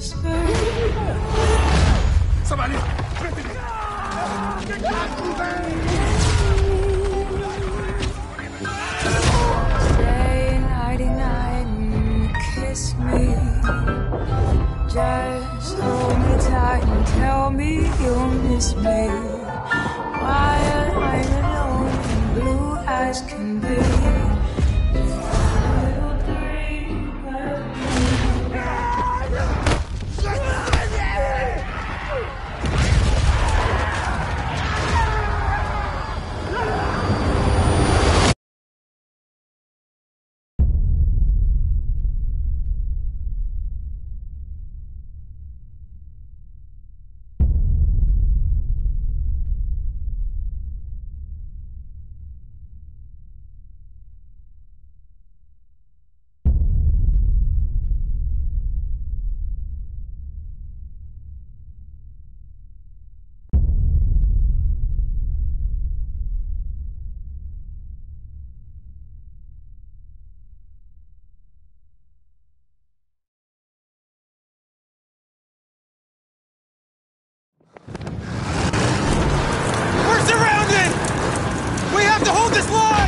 Somebody! Stay nighty-night and kiss me. Just hold me tight and tell me you'll miss me. While I'm alone and blue as can be. Little dream of We're surrounded! We have to hold this line!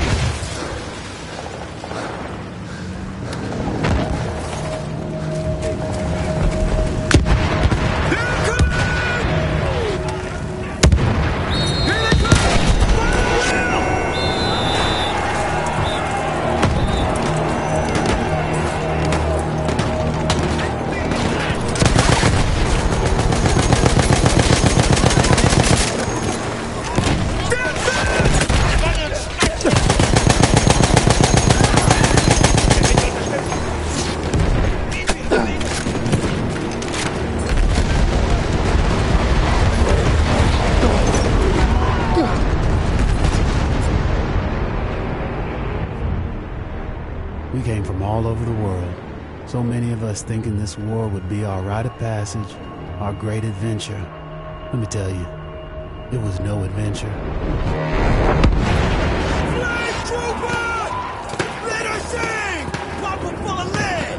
We came from all over the world. So many of us thinking this war would be our rite of passage, our great adventure. Let me tell you, it was no adventure. Flag trooper! Let her sing! Pop her full of lead!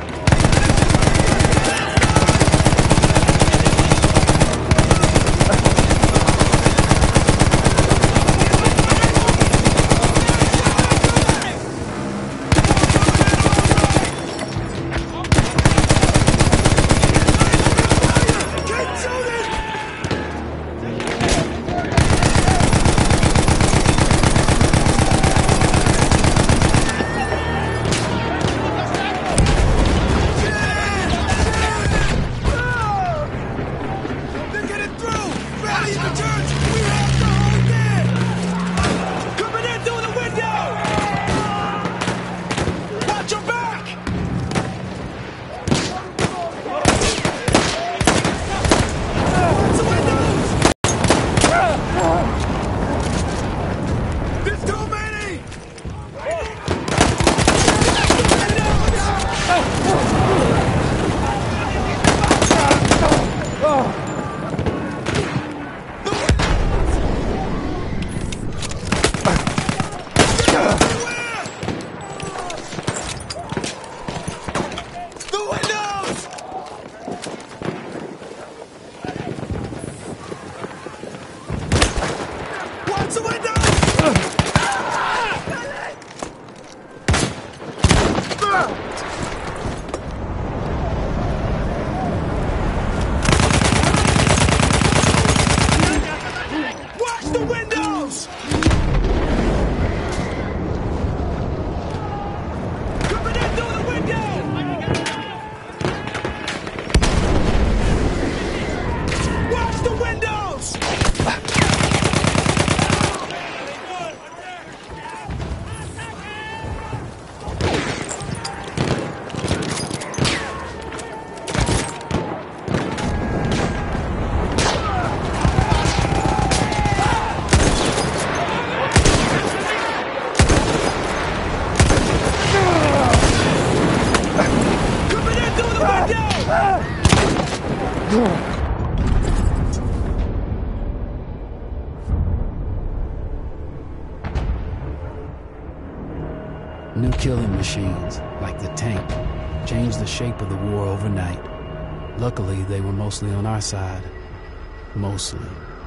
New killing machines, like the tank, changed the shape of the war overnight. Luckily, they were mostly on our side. Mostly.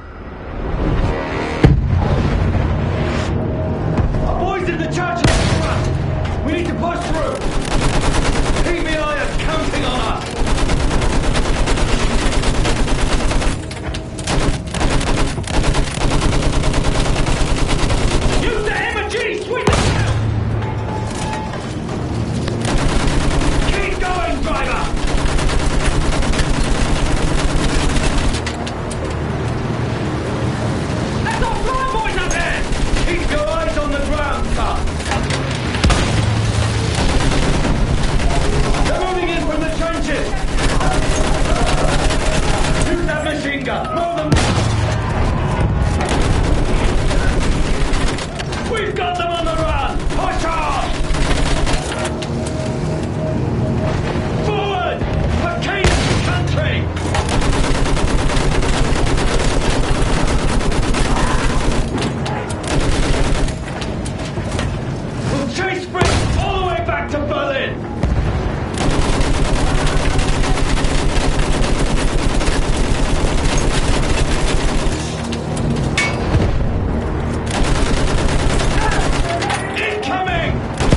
Our boys in the church are up front. We need to push through. PBI are counting on us. Use the MG! Sweep it down! Keep going, driver! That's our flying boys up there! Keep your eyes on the ground, son! They're moving in from the trenches! Use that machine gun! Blow them! We've got them on the run! Push on! Forward! For Canaan's country! We'll chase Fritz all the way back to Berlin! Incoming!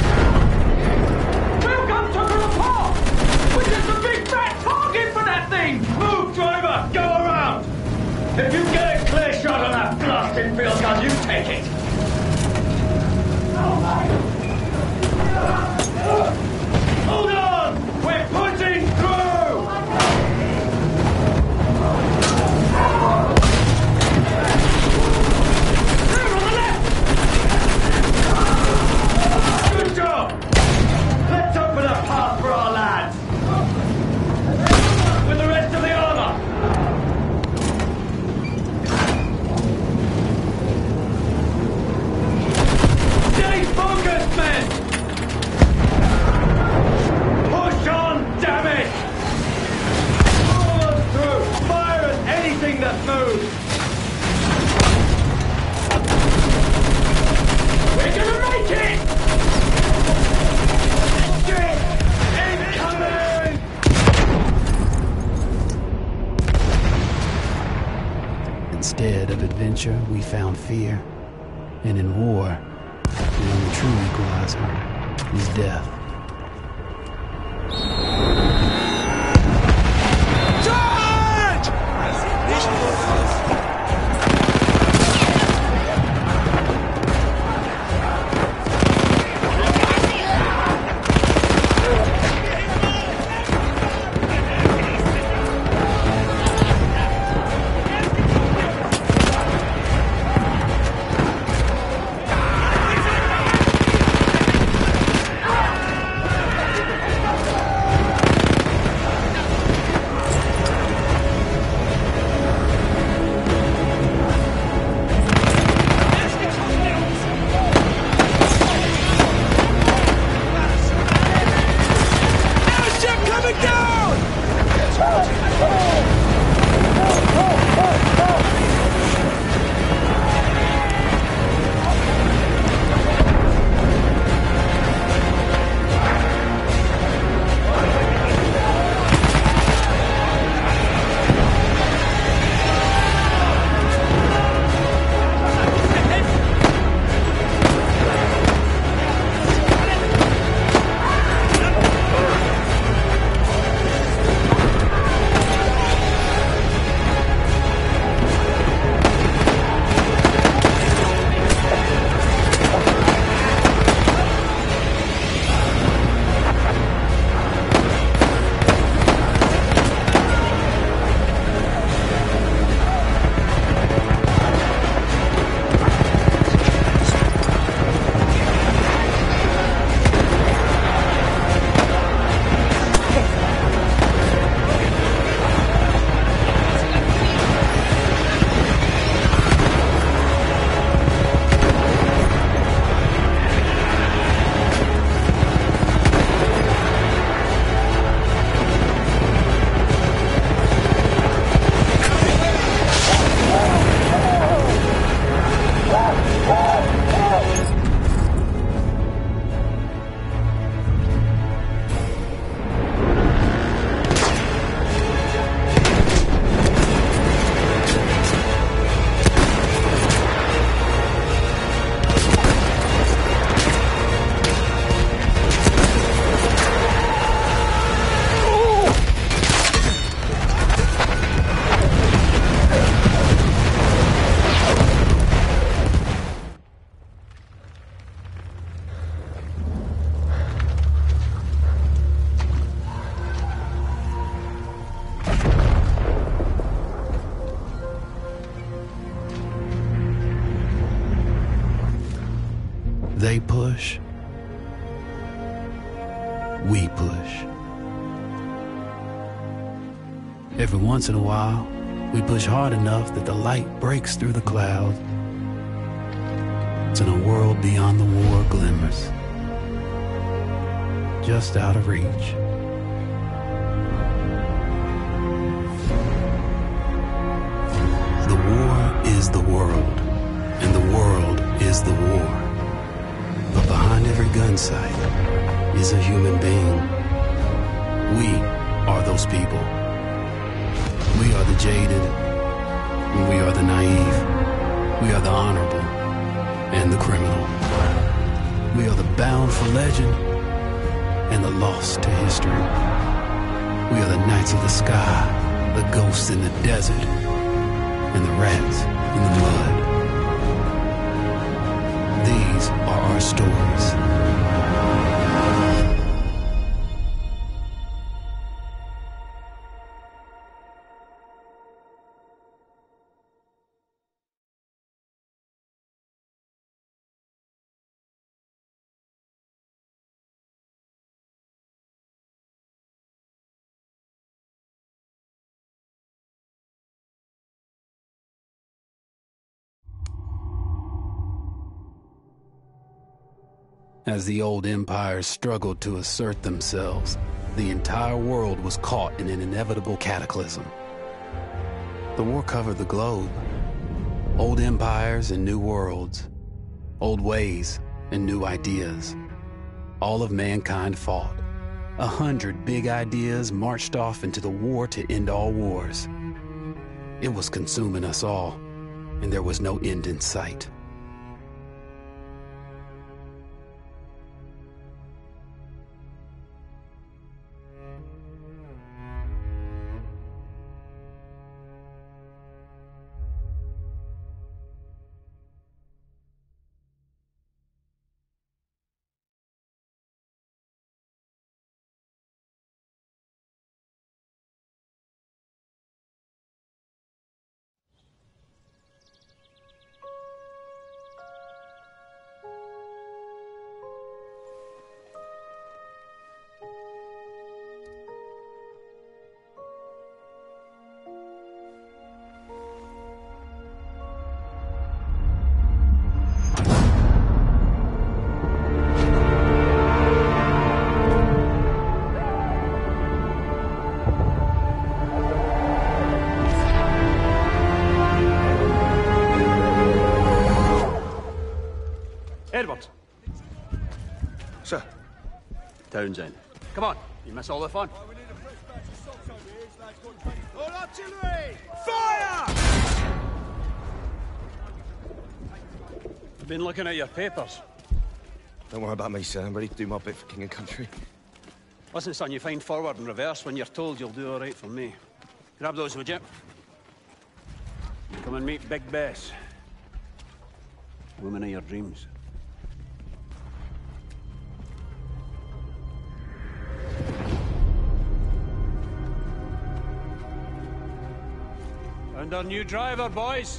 Welcome to the park! We're just a big fat target for that thing! Move, driver! Go around! If you get a clear shot on that blasted field gun, you take it! Hold on! We're pushing through! There, on the left! Good job! Let's open a path for our lads! With the rest of the armor! Stay focused, men! Push on, damn it! Forward through! Fire at anything that moves! We're gonna make it! Incoming! Instead of adventure, we found fear. And in war, the only true equalizer is death. they push, we push. Every once in a while, we push hard enough that the light breaks through the clouds, and a world beyond the war glimmers, just out of reach. The war is the world, and the world is the war. But behind every gun sight is a human being. We are those people. We are the jaded, and we are the naive. We are the honorable and the criminal. We are the bound for legend and the lost to history. We are the knights of the sky, the ghosts in the desert, and the rats in the mud. These are our stories. As the old empires struggled to assert themselves, the entire world was caught in an inevitable cataclysm. The war covered the globe. Old empires and new worlds. Old ways and new ideas. All of mankind fought. 100 big ideas marched off into the war to end all wars. It was consuming us all, and there was no end in sight. Edward. Sir. Townsend. Come on, you miss all the fun. All artillery! Fire! I've been looking at your papers. Don't worry about me, sir. I'm ready to do my bit for king and country. Listen, son, you find forward and reverse when you're told you'll do all right for me. Grab those, would you? Come and meet Big Bess. Woman of your dreams. And our new driver, boys.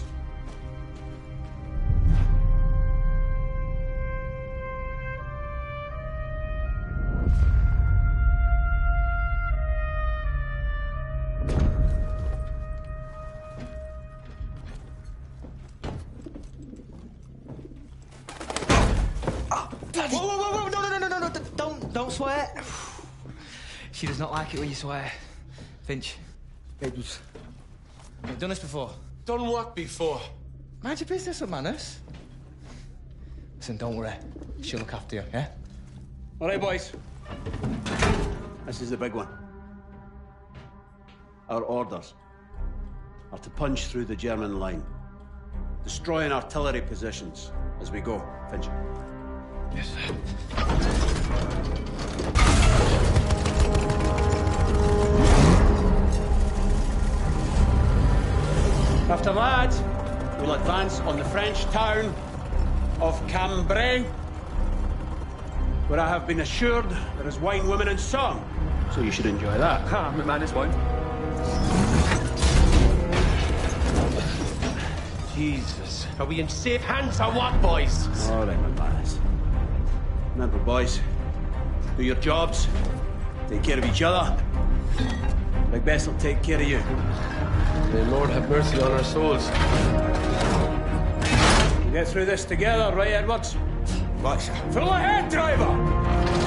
Whoa, no, don't swear. She does not like it when you swear. Finch, Edwards. You've done this before. Done what before? Mind your business with manners. Listen, don't worry. She'll look after you, yeah? All right, boys. This is the big one. Our orders are to punch through the German line, destroying artillery positions as we go. Finch. Yes, sir. After that, we'll advance on the French town of Cambrai, where I have been assured there is wine, women, and song. So you should enjoy that. Ah, my man is wine. Jesus. Are we in safe hands or what, boys? All right, my man. Remember, boys, do your jobs, take care of each other. Big Bess will take care of you. May the Lord have mercy on our souls. We'll get through this together, right, Edwards? Right, sir. Full ahead, driver!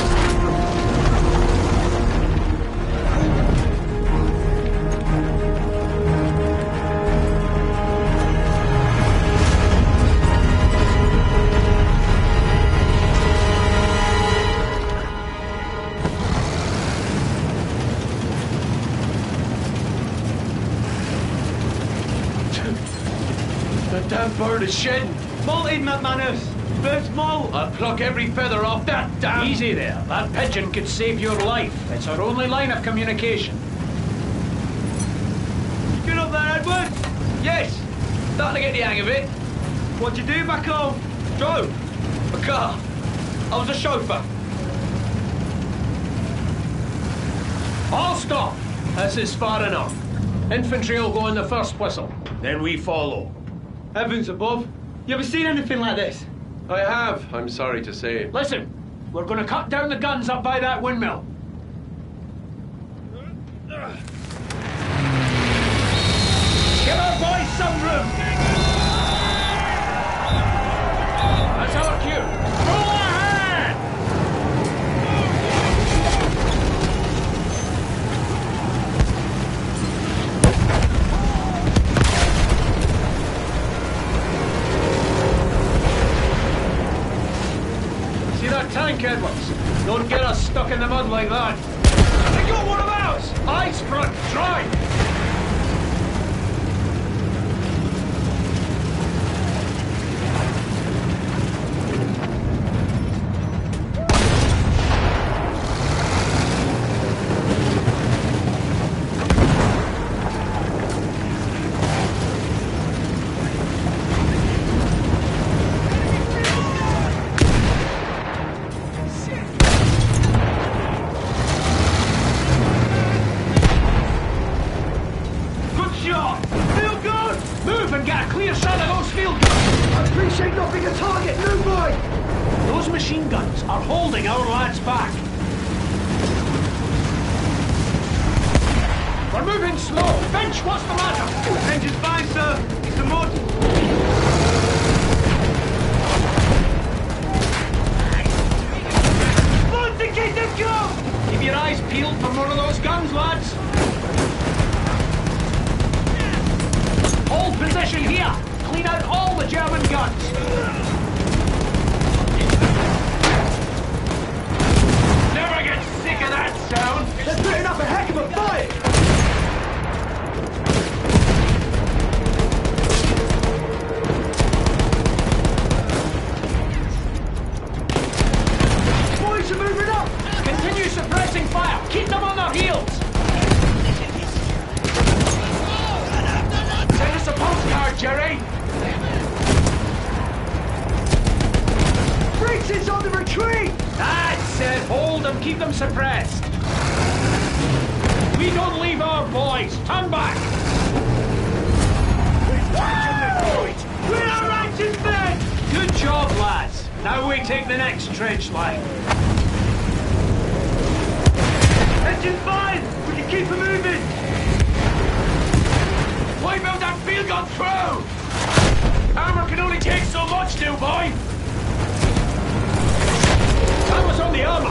That damn bird is shedding. Molted, McManus! Bird's molt! I'll pluck every feather off that damn... Easy there. That pigeon could save your life. It's our only line of communication. Get up there, Edward! Yes! Starting to get the hang of it. What'd you do back home? Drove a car. I was a chauffeur. All stop! This is far enough. Infantry will go in the first whistle. Then we follow. Heavens above. You ever seen anything like this? I have, I'm sorry to say. Listen, we're going to cut down the guns up by that windmill. Give our boys some room. That's our cue. Roll ahead! See that tank, Edwards? Don't get us stuck in the mud like that. They got one of ours! Ice front, drive! Machine guns are holding our lads back. We're moving slow. Finch, what's the matter? Engine's fine, sir. It's the mud. Want to get the go! Keep your eyes peeled for more of those guns, lads. Hold position here. Clean out all the German guns. Never get sick of that sound! They're putting up a heck of a fight! Boys are moving up! Continue suppressing fire! Keep them on their heels! Send us a postcard, Jerry! Briggs's on the retreat! That's it! Hold them, keep them suppressed! We don't leave our boys! Turn back! We're our righteous men! Good job, lads! Now we take the next trench line. Engine's fine! We can keep them moving! Wipe out that field gun through! Armor can only take so much, new boy! That was on the armor!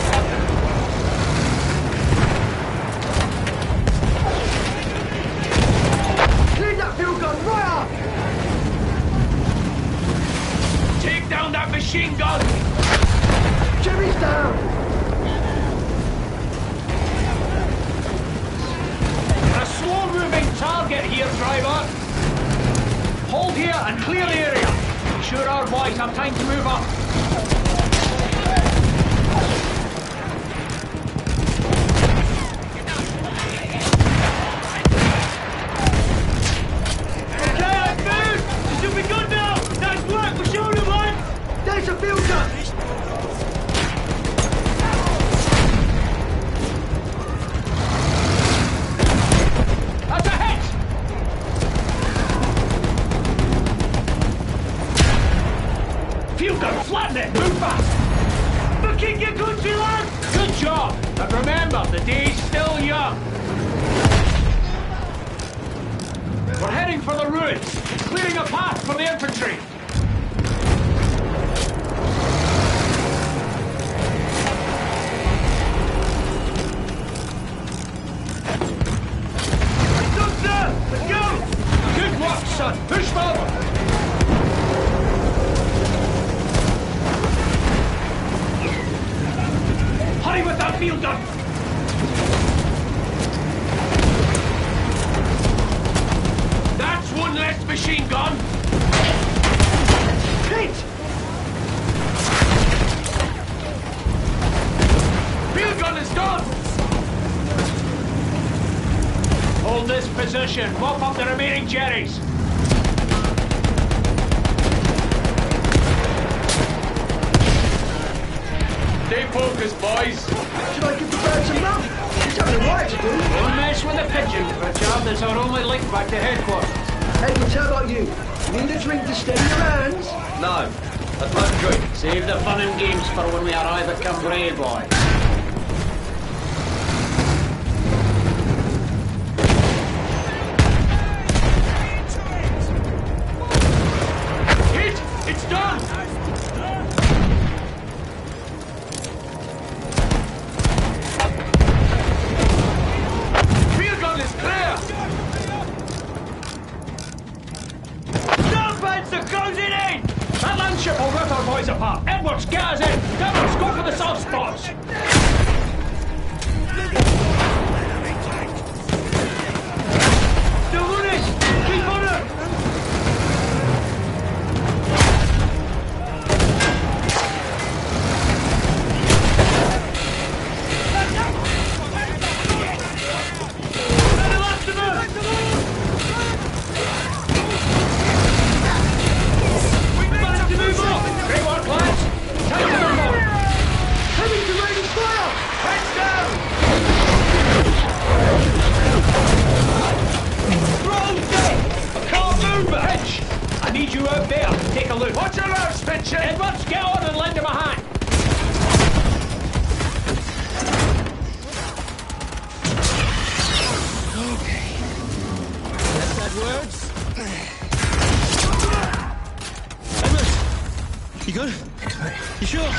Clean that field gun right up! Take down that machine gun! Jimmy's down! A slow-moving target here, driver! Hold here and clear the area! Be sure our boys have time to move up. Flatten it! The day's still young. We're heading for the ruins, clearing a path for the infantry. Let's go! Good work, son. Push forward. Hurry with that field gun. That's one less machine gun. Hit! Field gun is done. Hold this position. Mop up the remaining Jerrys. Stay focused, boys. Should I give the birds a rub? He's having a right to do. Don't mess with the pigeon, Richard. That's our only link back to headquarters. Edwards, how about you? Need a drink to steady your hands? No, I don't drink. Save the fun and games for when we arrive at Cambrai, boy. It's done! Field gun is clear! Starboards are closing in! That landship will rip our boys apart. Edwards, get us in! Devils, go for the soft spots! Still running! Keep on it! I need you out there. Take a look. Watch your roads, Finch! Edwards, get on and lend him a hand. Okay. That's that words. Edwards! You good? You sure?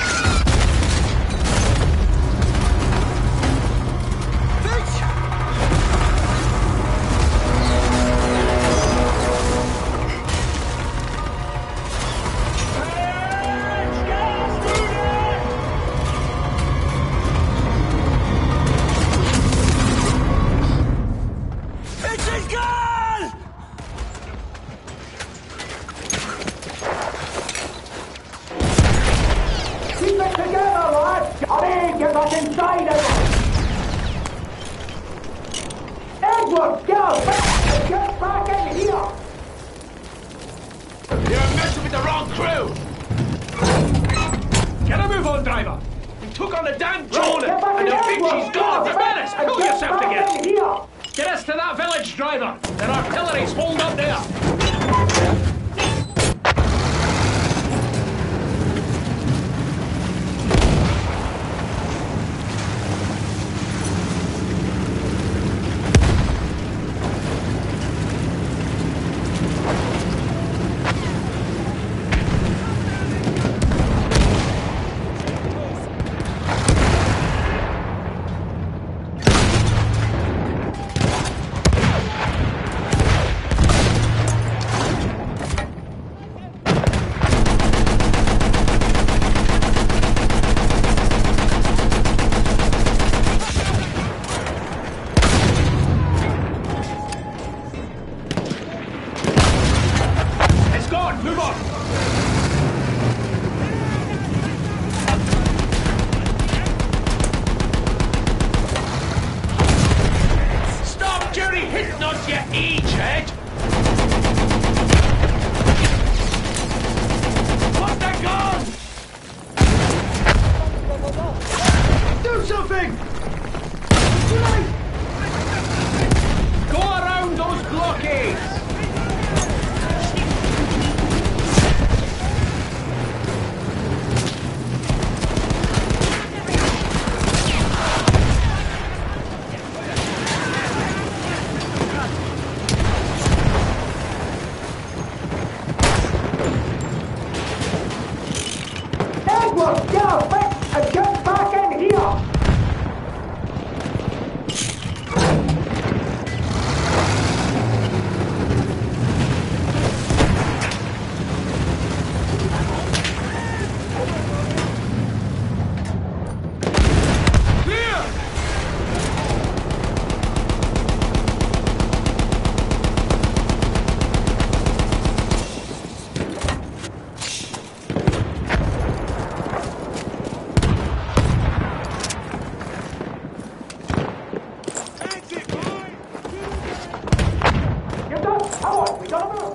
We gotta move!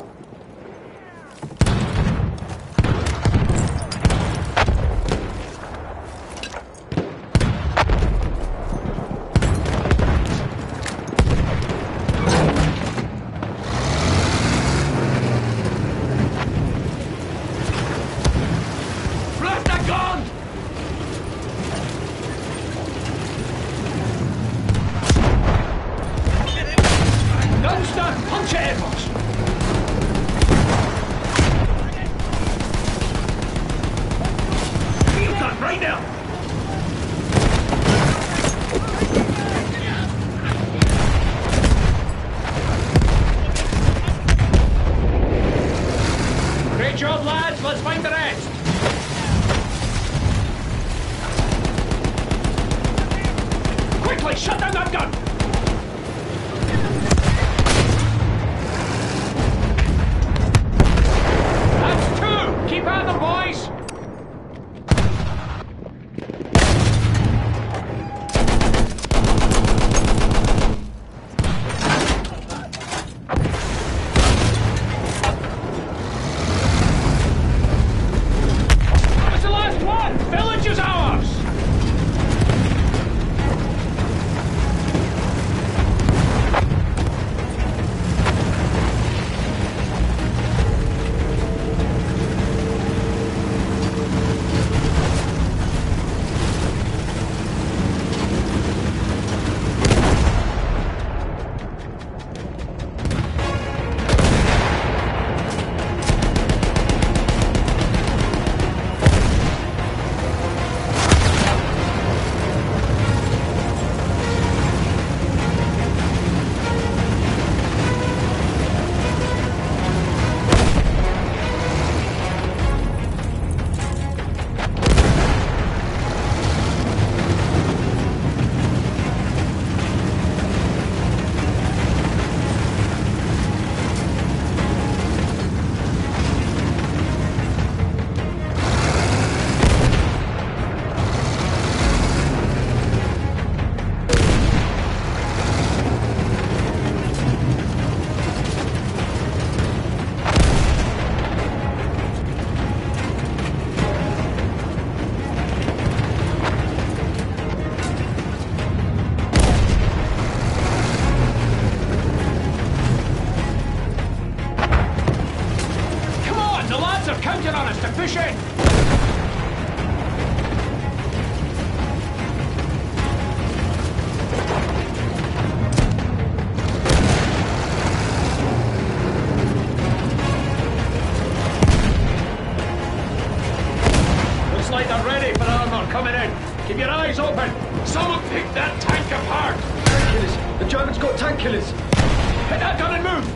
Keep your eyes open! Someone pick that tank apart! Tank killers! The Germans got tank killers! Hit that gun and move!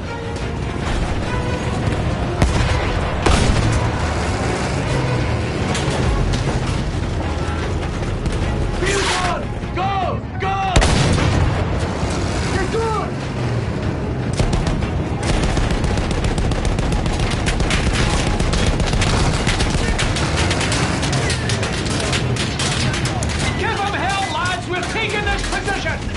Fuse on! Go! Go! Get good! Give them hell, lads! We're taking this position!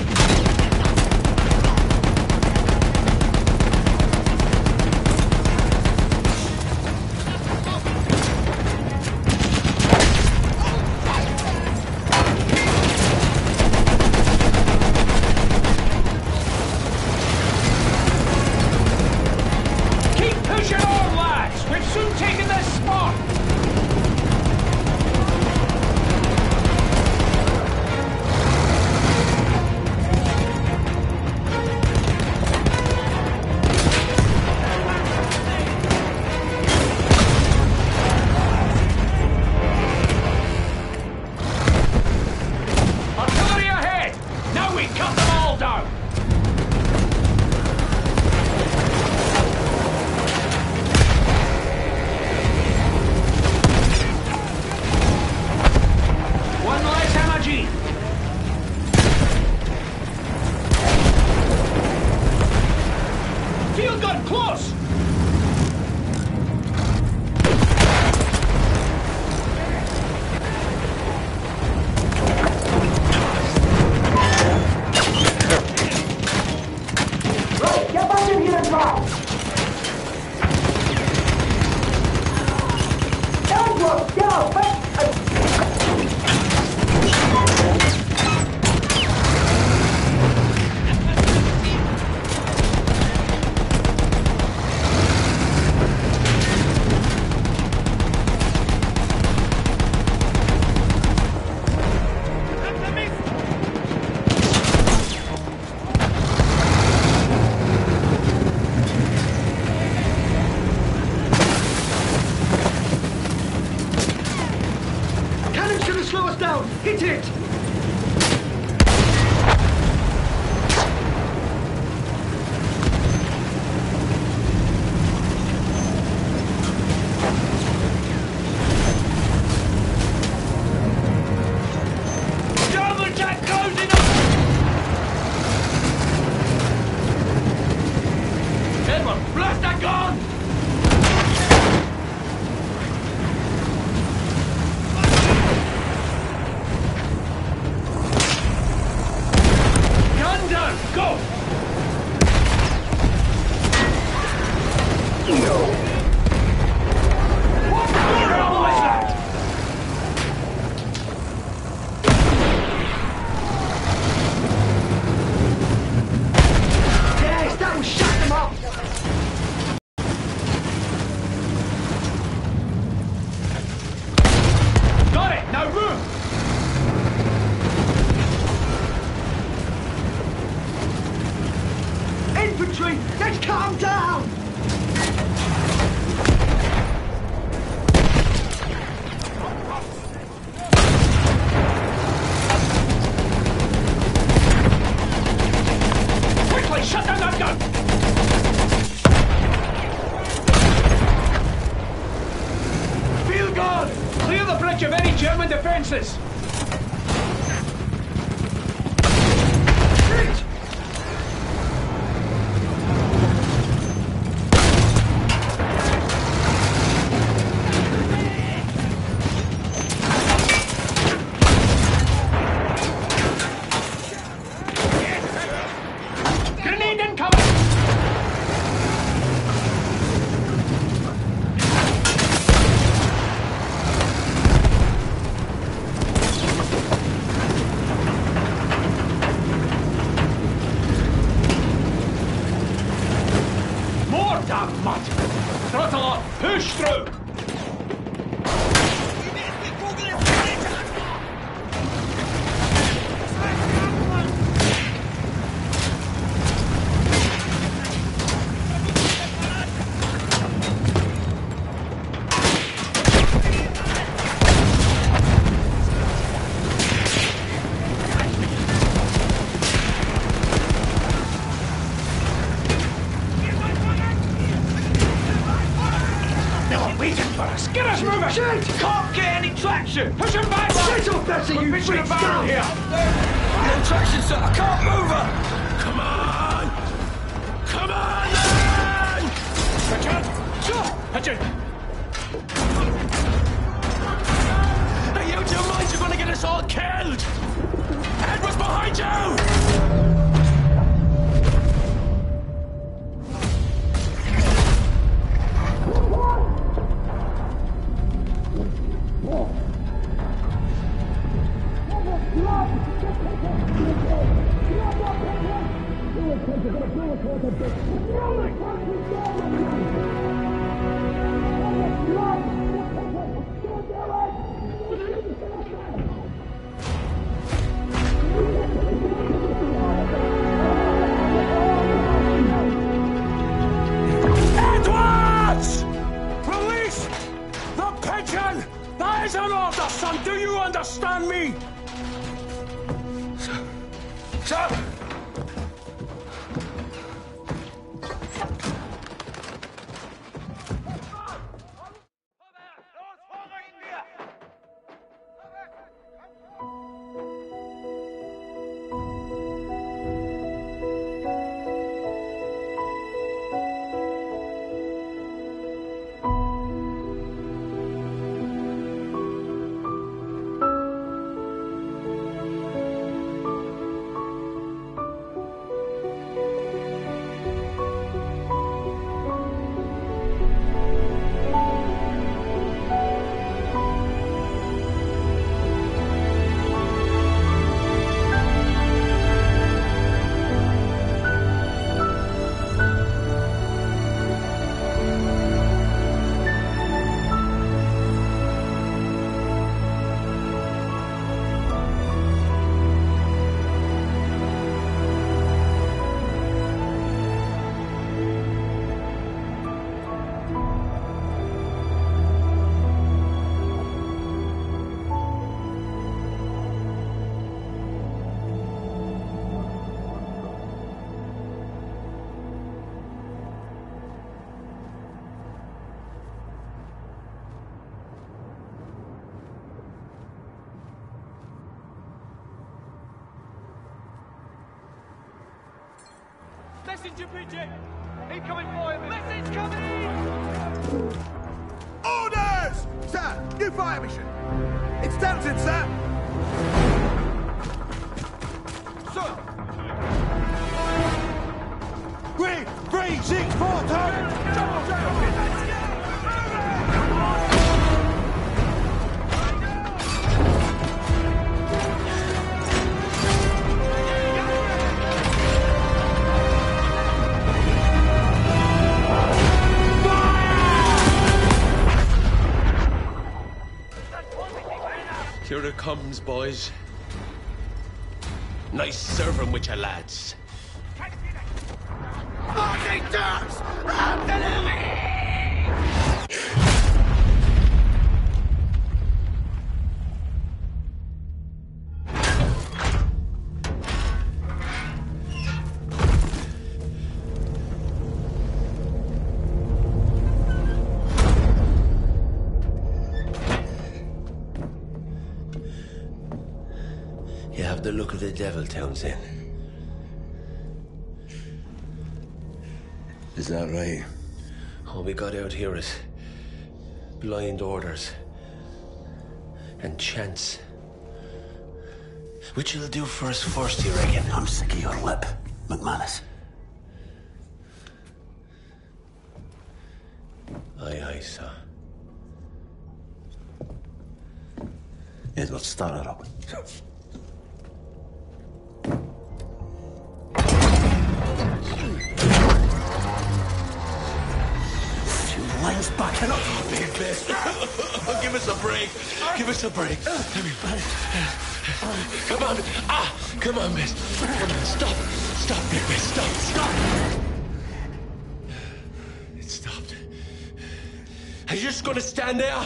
Shit! Can't get any traction! Push him back! Shut up, Bessie, you freak! freak! Down Here! No traction, sir! I can't move her! Come on! Come on, then! Richard! Hey, you two minds, you're gonna get us all killed! Edward's behind you! Edwards! Release the pigeon! That is an order, son! Do you understand me? Sir! Messenger pigeon! Incoming fire! Message coming in! Orders! Sir, new fire mission. It's Townsend, sir. Sir. 3, 6, 4, turn! Double down! Here it comes, boys. Nice serving with your lads. You have the look of the devil, Townsend. Is that right? All we got out here is blind orders and chance. Which you'll do for us first, you reckon? I'm sick of your lip, McManus. Aye, sir. Edward, start her up. Line's backing up. Big best. Give us a break. Give us a break. Come on. Come on, miss. Come on, stop. Stop, big miss. Stop. It stopped. Are you just gonna stand there?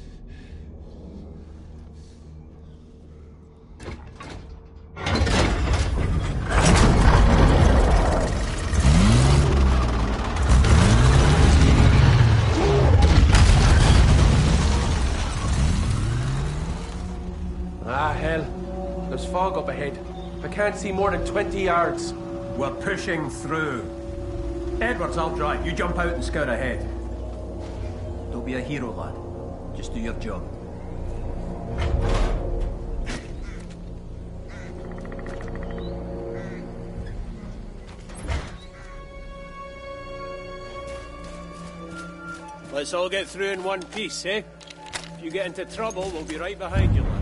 Hell. There's fog up ahead. I can't see more than 20 yards. We're pushing through. Edwards, I'll drive. You jump out and scout ahead. Don't be a hero, lad. Just do your job. Let's all get through in one piece, eh? If you get into trouble, we'll be right behind you, lad.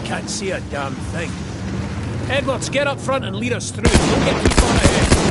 can't see a damn thing. Edwards, get up front and lead us through. Don't get too far ahead.